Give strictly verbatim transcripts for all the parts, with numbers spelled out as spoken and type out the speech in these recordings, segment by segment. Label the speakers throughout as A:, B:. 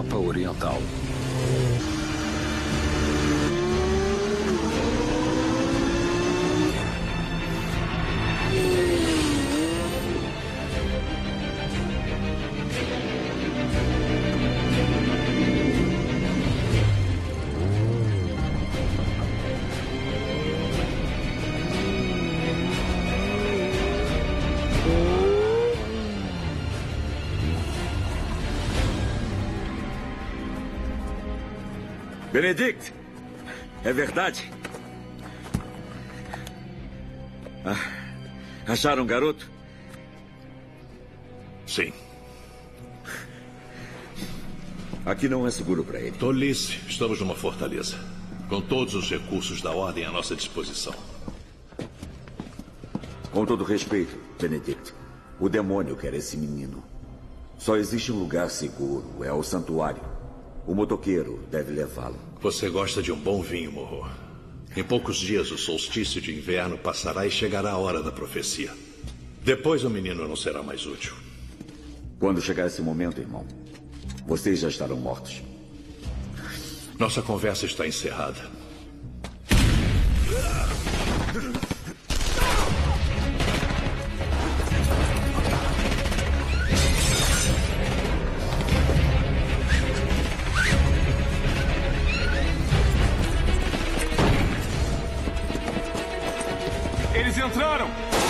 A: Europa Oriental.
B: Benedict, é verdade? Ah, acharam o garoto?
C: Sim.
B: Aqui não é seguro para ele.
C: Tolice. Estamos numa fortaleza, com todos os recursos da ordem à nossa disposição.
B: Com todo respeito, Benedict, o demônio quer esse menino. Só existe um lugar seguro, é o santuário. O motoqueiro deve levá-lo.
C: Você gosta de um bom vinho, Morro. Em poucos dias, o solstício de inverno passará e chegará a hora da profecia. Depois, o menino não será mais útil.
B: Quando chegar esse momento, irmão, vocês já estarão mortos.
C: Nossa conversa está encerrada.
D: Eles entraram!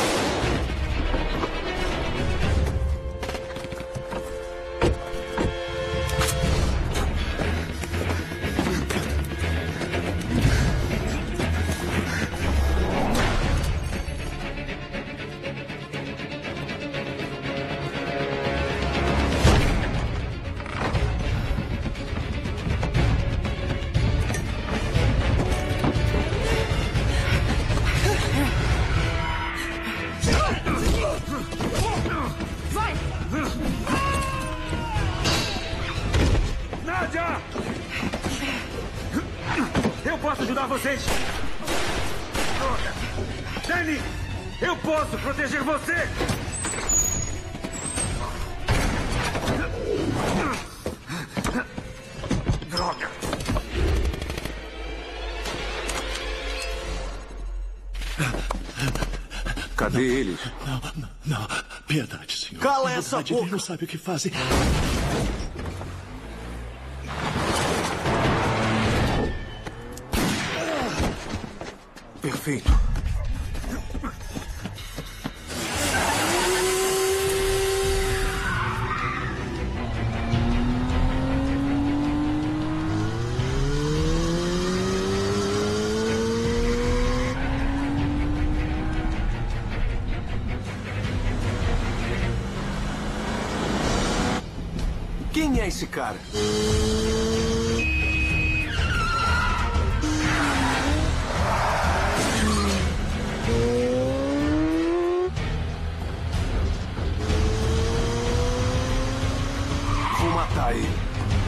E: Vocês! Danny! Eu posso proteger você! Droga!
A: Cadê eles?
C: Não, não, não. Piedade, senhor.
E: Cala essa boca!
C: Eles não sabem o que fazem.
A: Perfeito.
D: Quem é esse cara? Vou matar ele.